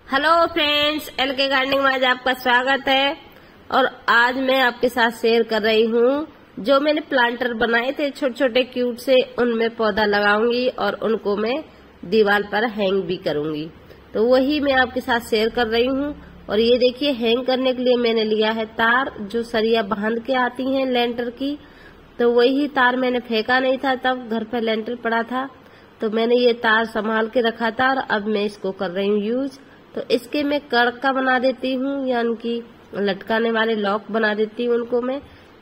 Hello friends, LK gardening में आज आपका स्वागत है। और आज मैं आपके साथ शेयर कर रही हूँ जो मैंने प्लांटर बनाए थे छोटे छोटे क्यूट से, उनमें पौधा लगाऊंगी और उनको मैं दीवार पर हैंग भी करूंगी। तो वही मैं आपके साथ शेयर कर रही हूँ। और ये देखिए, हैंग करने के लिए मैंने लिया है तार, जो सरिया बांध के आती है लेंटर की। तो वही तार मैंने फेंका नहीं था, तब घर पर लेंटर पड़ा था तो मैंने ये तार संभाल के रखा था और अब मैं इसको कर रही हूँ यूज। तो इसके मैं कड़का बना देती हूँ, यानी कि लटकाने वाले लॉक बना देती हूँ। उनको मैं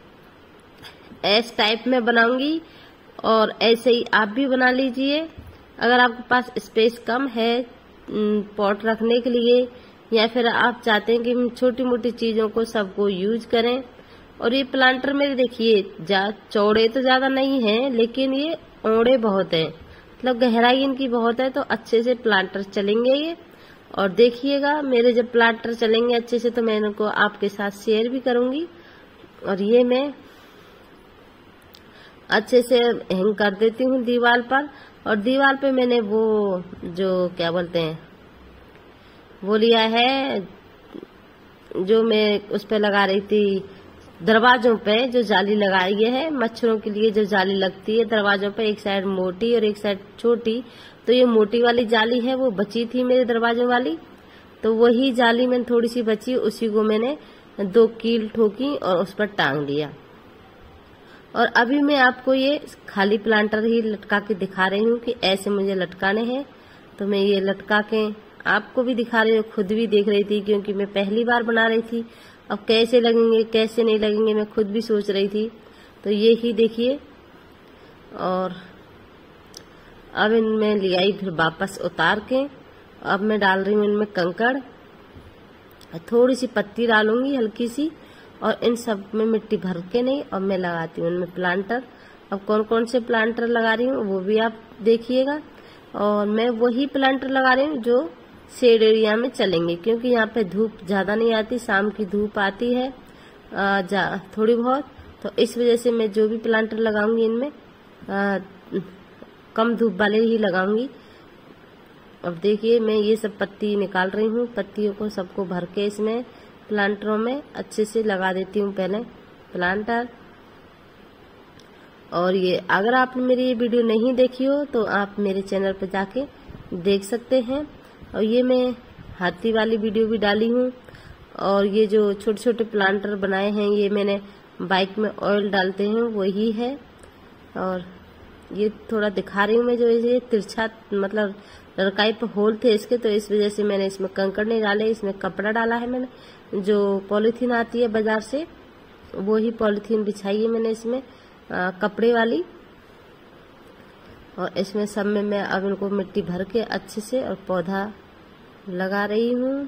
एस टाइप में बनाऊंगी और ऐसे ही आप भी बना लीजिए। अगर आपके पास स्पेस कम है पॉट रखने के लिए, या फिर आप चाहते हैं कि हम छोटी मोटी चीजों को सबको यूज करें। और ये प्लांटर मेरे देखिए चौड़े तो ज्यादा नहीं है, लेकिन ये औड़े बहुत है, मतलब गहराई इनकी बहुत है, तो अच्छे से प्लांटर चलेंगे ये। और देखिएगा मेरे जब प्लांटर चलेंगे अच्छे से तो मैं इनको आपके साथ शेयर भी करूंगी। और ये मैं अच्छे से हैंग कर देती हूँ दीवार पर। और दीवार पे मैंने वो जो क्या बोलते हैं वो लिया है, जो मैं उस पे लगा रही थी दरवाजों पे, जो जाली लगाई है मच्छरों के लिए, जो जाली लगती है दरवाजों पे, एक साइड मोटी और एक साइड छोटी। तो ये मोटी वाली जाली है वो बची थी मेरे दरवाजों वाली, तो वही जाली मैंने थोड़ी सी बची, उसी को मैंने 2 कील ठोकी और उस पर टांग दिया। और अभी मैं आपको ये खाली प्लांटर ही लटका के दिखा रही हूँ कि ऐसे मुझे लटकाने हैं। तो मैं ये लटका के आपको भी दिखा रही हूँ, खुद भी देख रही थी, क्योंकि मैं पहली बार बना रही थी। अब कैसे लगेंगे कैसे नहीं लगेंगे मैं खुद भी सोच रही थी। तो ये ही देखिए। और अब इनमें ले आई फिर वापस उतार के, अब मैं डाल रही हूँ इनमें कंकड़, थोड़ी सी पत्ती डालूंगी हल्की सी, और इन सब में मिट्टी भर के नहीं, और मैं लगाती हूँ इनमें प्लांटर। अब कौन कौन से प्लांटर लगा रही हूँ वो भी आप देखिएगा। और मैं वही प्लांटर लगा रही हूँ जो शेड एरिया में चलेंगे, क्योंकि यहाँ पे धूप ज्यादा नहीं आती, शाम की धूप आती है थोड़ी बहुत। तो इस वजह से मैं जो भी प्लांटर लगाऊंगी इनमें कम धूप वाले ही लगाऊंगी। अब देखिए मैं ये सब पत्ती निकाल रही हूँ, पत्तियों को सबको भर के इसमें प्लांटरों में अच्छे से लगा देती हूँ पहले प्लांटर। और ये अगर आपने मेरी ये वीडियो नहीं देखी हो तो आप मेरे चैनल पर जाके देख सकते हैं। और ये मैं हाथी वाली वीडियो भी डाली हूँ। और ये जो छोटे छोटे प्लांटर बनाए हैं ये मैंने बाइक में ऑयल डालते हैं वही है। और ये थोड़ा दिखा रही हूँ मैं, जो ये तिरछा मतलब लड़काई पे होल थे इसके, तो इस वजह से मैंने इसमें कंकड़ नहीं डाले, इसमें कपड़ा डाला है मैंने। जो पॉलीथीन आती है बाजार से वो ही पॉलीथीन बिछाई है मैंने इसमें कपड़े वाली। और इसमें सब में मैं अब इनको मिट्टी भर के अच्छे से और पौधा लगा रही हूँ।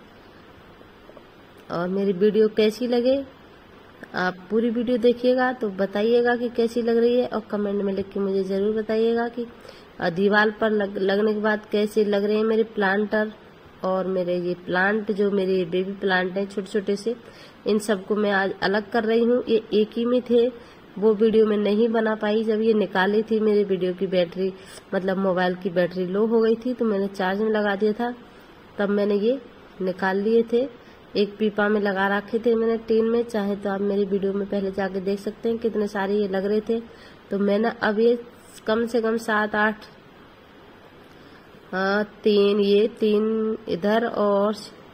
और मेरी वीडियो कैसी लगे आप पूरी वीडियो देखिएगा तो बताइएगा कि कैसी लग रही है, और कमेंट में लिख के मुझे जरूर बताइएगा कि दीवार पर लगने के बाद कैसे लग रहे हैं मेरे प्लांटर। और मेरे ये प्लांट जो मेरे बेबी प्लांट हैं छोटे छोटे से, इन सबको मैं आज अलग कर रही हूँ। ये एक ही में थे, वो वीडियो में नहीं बना पाई, जब ये निकाली थी मेरे वीडियो की बैटरी, मतलब मोबाइल की बैटरी लो हो गई थी, तो मैंने चार्ज में लगा दिया था, तब मैंने ये निकाल लिए थे। एक पीपा में लगा रखे थे मैंने टीन में, चाहे तो आप मेरी वीडियो में पहले जाके देख सकते हैं कितने सारे ये लग रहे थे। तो मैंने अब ये कम से कम 7-8 तीन इधर और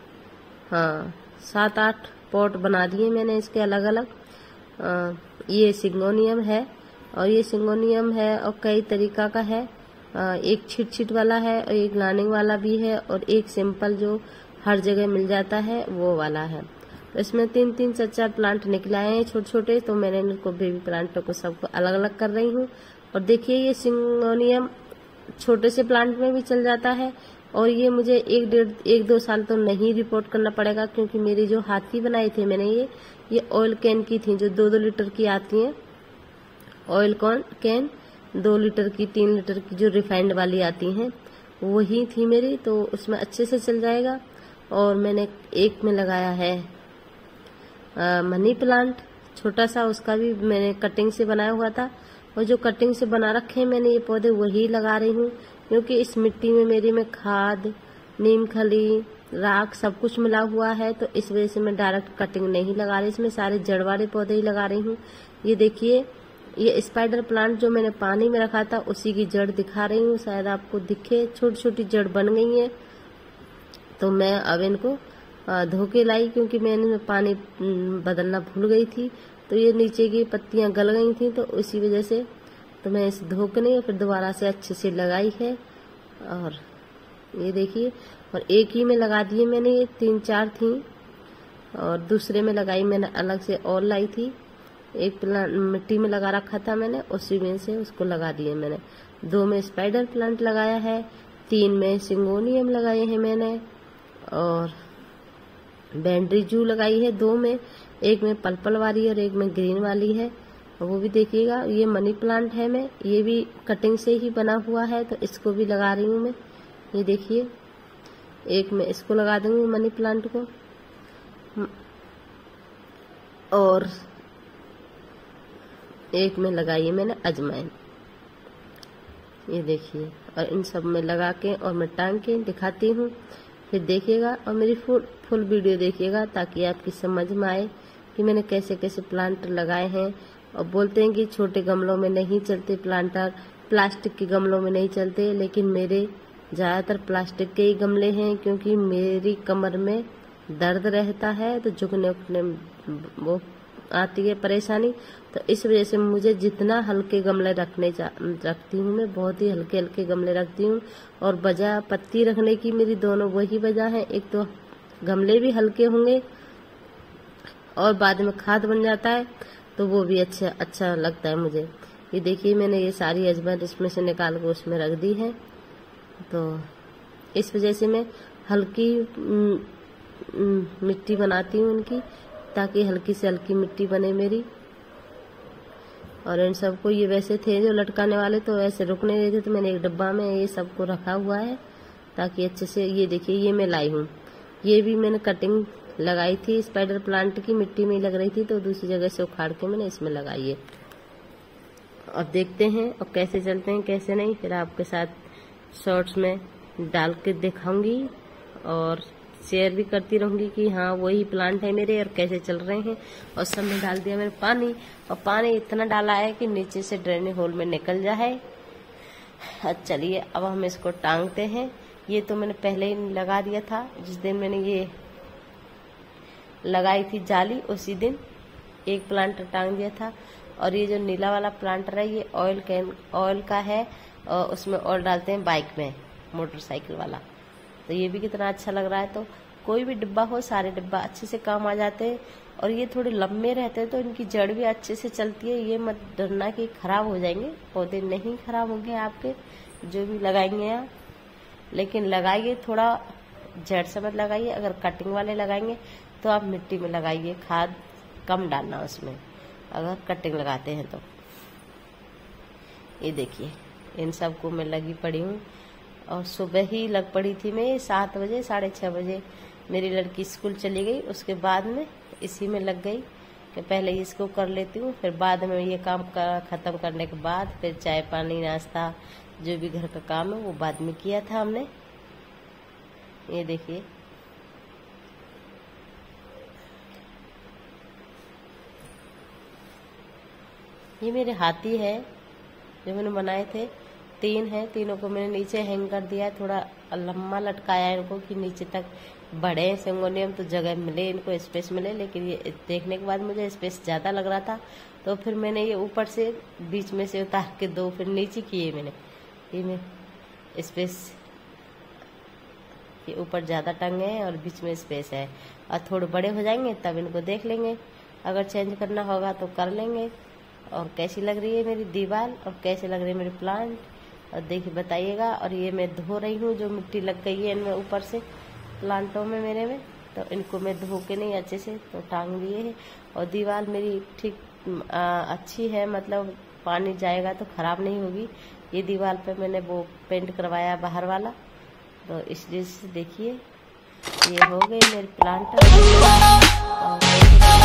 7-8 पॉट बना दिए मैंने इसके अलग अलग। ये सिंगोनियम है, और ये सिंगोनियम है और कई तरीका का है। एक छिट वाला है और एक लाइनिंग वाला भी है, और एक सिंपल जो हर जगह मिल जाता है वो वाला है। तो इसमें 3-3 4-4 प्लांट निकले आए हैं छोटे छोटे, तो मैंने इनको बेबी प्लांटों को सबको अलग अलग कर रही हूँ। और देखिए ये सिंगोनियम छोटे से प्लांट में भी चल जाता है, और ये मुझे 1-2 साल तो नहीं रिपोर्ट करना पड़ेगा, क्योंकि मेरी जो हाथी बनाए थे मैंने ये ऑयल कैन की थी, जो 2-2 लीटर की आती हैं ऑयल कैन, 2 लीटर की 3 लीटर की जो रिफाइंड वाली आती हैं वही थी मेरी, तो उसमें अच्छे से चल जाएगा। और मैंने एक में लगाया है मनी प्लांट छोटा सा, उसका भी मैंने कटिंग से बनाया हुआ था, और जो कटिंग से बना रखे हैं मैंने ये पौधे वही लगा रही हूँ, क्योंकि इस मिट्टी में मेरी मैं खाद नीम खली, राख सब कुछ मिला हुआ है, तो इस वजह से मैं डायरेक्ट कटिंग नहीं लगा रही, इसमें सारे जड़ वाले पौधे ही लगा रही हूँ। ये देखिए, ये स्पाइडर प्लांट जो मैंने पानी में रखा था उसी की जड़ दिखा रही हूँ, शायद आपको दिखे, छोटी छोटी जड़ बन गई है। तो मैं अब इनको धो के लाई, क्योंकि मैंने पानी बदलना भूल गई थी, तो ये नीचे की पत्तियां गल गई थी, तो इसी वजह से तो मैं इसे धो के नहीं फिर दोबारा से अच्छे से लगाई है। और ये देखिए, और एक ही में लगा दिए मैंने, ये 3-4 थी, और दूसरे में लगाई मैंने अलग से और लाई थी। एक प्लांट मिट्टी में लगा रखा था मैंने, उसी में से उसको लगा दिए मैंने। 2 में स्पाइडर प्लांट लगाया है, 3 में सिंगोनियम लगाए हैं मैंने, और बेंड्री जू लगाई है 2 में, एक में पर्पल वाली और एक में ग्रीन वाली है, और वो भी देखिएगा। ये मनी प्लांट है, मैं ये भी कटिंग से ही बना हुआ है, तो इसको भी लगा रही हूँ मैं। ये देखिए, एक में इसको लगा दूंगी मनी प्लांट को, और एक में लगाई है मैंने अजवाइन। ये देखिए, और इन सब में लगा के और मैं टांग के दिखाती हूँ, फिर देखिएगा और मेरी फुल वीडियो देखिएगा, ताकि आपकी समझ में आए कि मैंने कैसे कैसे प्लांट लगाए हैं। और बोलते हैं कि छोटे गमलों में नहीं चलते प्लांटर, प्लास्टिक के गमलों में नहीं चलते, लेकिन मेरे ज़्यादातर प्लास्टिक के ही गमले हैं, क्योंकि मेरी कमर में दर्द रहता है, तो झुकने उठने वो आती है परेशानी, तो इस वजह से मुझे जितना हल्के गमले रखती हूँ मैं, बहुत ही हल्के हल्के गमले रखती हूँ। और वजह पत्ती रखने की मेरी दोनों वही वजह है, एक तो गमले भी हल्के होंगे और बाद में खाद बन जाता है, तो वो भी अच्छा लगता है मुझे। ये देखिए, मैंने ये सारी अजवाइन इसमें से निकाल कर उसमें रख दी है, तो इस वजह से मैं हल्की मिट्टी बनाती हूँ इनकी, ताकि हल्की से हल्की मिट्टी बने मेरी। और इन सबको, ये वैसे थे जो लटकाने वाले, तो ऐसे रुक नहीं रहे थे, तो मैंने एक डब्बा में ये सबको रखा हुआ है, ताकि अच्छे से। ये देखिए, ये मैं लाई हूँ, ये भी मैंने कटिंग लगाई थी स्पाइडर प्लांट की, मिट्टी में लग रही थी, तो दूसरी जगह से उखाड़ के मैंने इसमें लगाई है। अब देखते हैं और कैसे चलते हैं कैसे नहीं, फिर आपके साथ शॉर्ट्स में डाल के दिखाऊंगी और शेयर भी करती रहूंगी कि हाँ वही प्लांट है मेरे और कैसे चल रहे हैं। और सब में डाल दिया मैंने पानी, और पानी इतना डाला है कि नीचे से ड्रेनेज होल में निकल जाए। चलिए, अब हम इसको टांगते हैं। ये तो मैंने पहले ही लगा दिया था, जिस दिन मैंने ये लगाई थी जाली, उसी दिन एक प्लांटर टांग दिया था। और ये जो नीला वाला प्लांटर है, ये ऑयल का है, और उसमें ऑयल डालते हैं बाइक में, मोटरसाइकिल वाला। तो ये भी कितना अच्छा लग रहा है। तो कोई भी डिब्बा हो, सारे डिब्बा अच्छे से काम आ जाते हैं। और ये थोड़े लंबे रहते हैं, तो इनकी जड़ भी अच्छे से चलती है। ये मत डरना कि खराब हो जाएंगे, पौधे नहीं खराब होंगे आपके जो भी लगाएंगे आप, लेकिन लगाइए थोड़ा जड़ से मत लगाइए। अगर कटिंग वाले लगाएंगे तो आप मिट्टी में लगाइए, खाद कम डालना उसमें, अगर कटिंग लगाते हैं तो। ये देखिए, इन सब को मैं लगी पड़ी हूँ, और सुबह ही लग पड़ी थी मैं। 7 बजे 6:30 बजे मेरी लड़की स्कूल चली गई, उसके बाद में इसी में लग गई कि पहले इसको कर लेती हूँ, फिर बाद में ये काम खत्म करने के बाद फिर चाय पानी नाश्ता जो भी घर का काम है वो बाद में किया था हमने। ये देखिए, ये मेरे हाथी है जो मैंने बनाए थे, 3 हैं, तीनों को मैंने नीचे हैंग कर दिया है। थोड़ा लम्बा लटकाया है इनको कि नीचे तक बढ़े सिंगोनियम, तो जगह मिले इनको, स्पेस मिले। लेकिन ये देखने के बाद मुझे स्पेस ज़्यादा लग रहा था, तो फिर मैंने ये ऊपर से बीच में से उतार के 2 फिर नीचे किए मैंने। ये में स्पेस ये ऊपर ज़्यादा टंगे हैं और बीच में स्पेस है, और थोड़े बड़े हो जाएंगे तब इनको देख लेंगे, अगर चेंज करना होगा तो कर लेंगे। और कैसी लग रही है मेरी दीवार और कैसे लग रही है मेरे प्लांट, और देखिए बताइएगा। और ये मैं धो रही हूँ, जो मिट्टी लग गई है इनमें ऊपर से प्लांटों में मेरे में, तो इनको मैं धो के नहीं अच्छे से तो टांग दिए है। और दीवार मेरी ठीक अच्छी है, मतलब पानी जाएगा तो खराब नहीं होगी। ये दीवार पे मैंने वो पेंट करवाया बाहर वाला, तो इसलिए देखिए ये हो गई मेरे प्लांट।